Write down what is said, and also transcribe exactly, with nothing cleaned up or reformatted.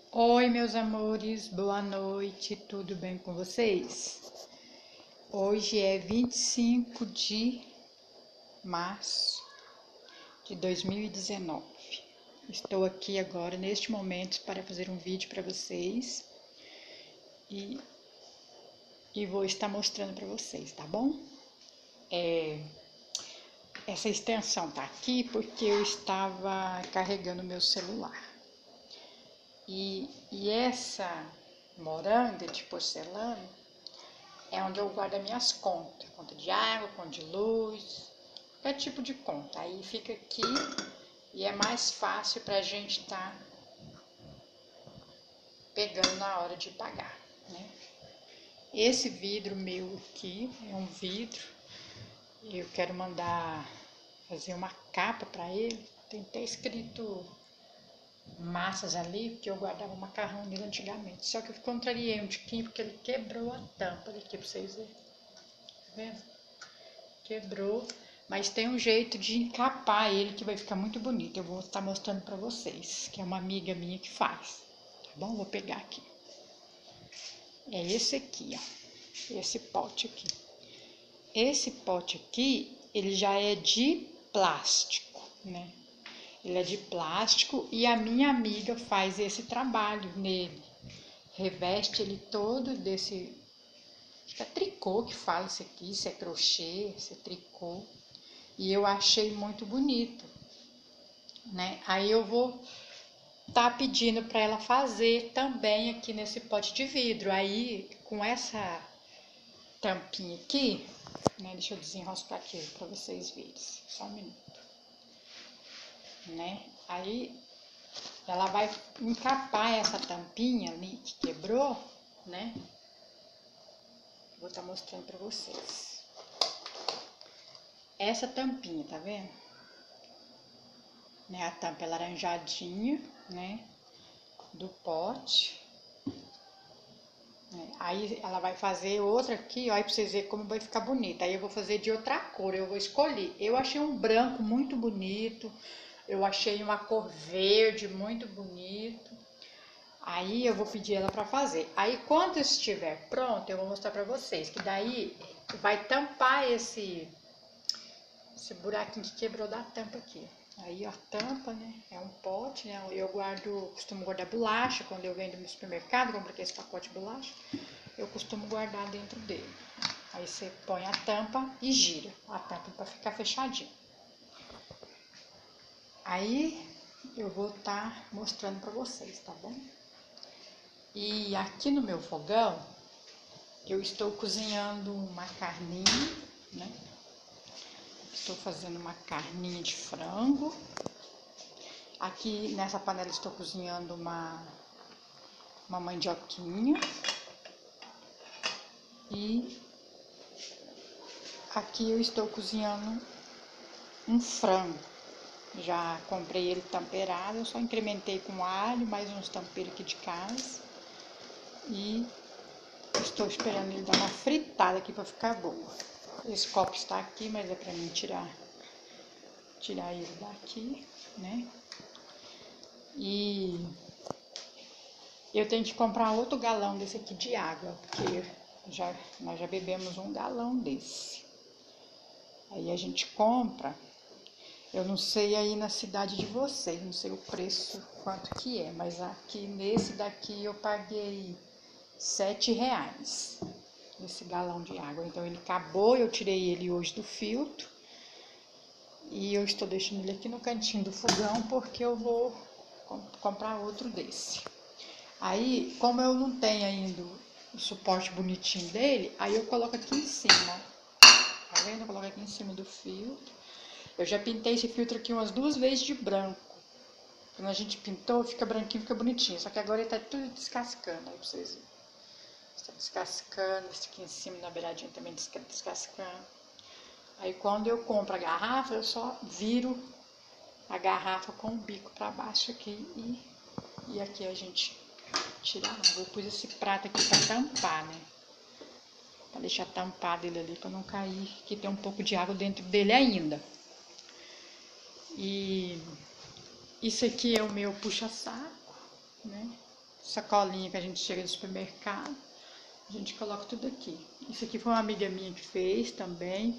Oi, meus amores, boa noite, tudo bem com vocês? Hoje é vinte e cinco de março de dois mil e dezenove. Estou aqui agora, neste momento, para fazer um vídeo para vocês e, e vou estar mostrando para vocês, tá bom? É, essa extensão tá aqui porque eu estava carregando meu celular. E, e essa moranga de porcelana é onde eu guardo as minhas contas, conta de água, conta de luz, qualquer tipo de conta. Aí fica aqui e é mais fácil para a gente estar tá pegando na hora de pagar, né? Esse vidro meu aqui é um vidro, eu quero mandar fazer uma capa para ele. Tem até escrito massas ali, porque eu guardava macarrão nele antigamente. Só que eu contrariei um tiquinho porque ele quebrou a tampa aqui para vocês verem. Tá vendo? Quebrou, mas tem um jeito de encapar ele que vai ficar muito bonito. Eu vou estar mostrando para vocês, que é uma amiga minha que faz, tá bom? Vou pegar aqui. É esse aqui, ó. Esse pote aqui. Esse pote aqui, ele já é de plástico, né? Ele é de plástico e a minha amiga faz esse trabalho nele. Reveste ele todo desse... Acho que é tricô que fala isso aqui, se é crochê, se é tricô. E eu achei muito bonito, né? Aí eu vou tá pedindo para ela fazer também aqui nesse pote de vidro. Aí com essa tampinha aqui, né? Deixa eu desenroscar aqui para vocês verem. Só um minuto, né? Aí ela vai encapar essa tampinha ali que quebrou, né? Vou estar tá mostrando para vocês. Essa tampinha, tá vendo? Né, a tampa é laranjadinha, né, do pote. Né, aí ela vai fazer outra aqui, ó, aí pra vocês verem como vai ficar bonita. Aí eu vou fazer de outra cor, eu vou escolher. Eu achei um branco muito bonito, eu achei uma cor verde muito bonito. Aí eu vou pedir ela para fazer. Aí quando estiver pronto, eu vou mostrar para vocês, que daí vai tampar esse, esse buraquinho que quebrou da tampa aqui. Aí a tampa, né, é um pote, né, eu guardo, costumo guardar bolacha, quando eu venho no supermercado, compro aqui esse pacote de bolacha, eu costumo guardar dentro dele. Aí você põe a tampa e gira a tampa para ficar fechadinho. Aí eu vou estar tá mostrando para vocês, tá bom? E aqui no meu fogão, eu estou cozinhando uma carninha, né, estou fazendo uma carninha de frango. Aqui nessa panela estou cozinhando uma, uma mandioquinha. E aqui eu estou cozinhando um frango. Já comprei ele temperado, eu só incrementei com alho, mais uns temperos aqui de casa. E estou esperando ele dar uma fritada aqui para ficar boa. Esse copo está aqui, mas é para mim tirar, tirar ele daqui, né? E eu tenho que comprar outro galão desse aqui de água, porque já, nós já bebemos um galão desse. Aí a gente compra, eu não sei aí na cidade de vocês, não sei o preço quanto que é, mas aqui nesse daqui eu paguei sete reais, esse galão de água. Então ele acabou, eu tirei ele hoje do filtro e eu estou deixando ele aqui no cantinho do fogão porque eu vou comprar outro desse. Aí, como eu não tenho ainda o suporte bonitinho dele, aí eu coloco aqui em cima, tá vendo? Eu coloco aqui em cima do filtro. Eu já pintei esse filtro aqui umas duas vezes de branco. Quando a gente pintou, fica branquinho, fica bonitinho. Só que agora ele tá tudo descascando, aí pra vocês verem. Está descascando, esse aqui em cima, na beiradinha também descascando. Aí quando eu compro a garrafa, eu só viro a garrafa com o bico pra baixo aqui e, e aqui a gente tira a água. Eu pus esse prato aqui pra tampar, né? Pra deixar tampado ele ali, pra não cair, que tem um pouco de água dentro dele ainda. E isso aqui é o meu puxa-saco, né? sacolinha que a gente chega do supermercado. A gente coloca tudo aqui. Isso aqui foi uma amiga minha que fez também.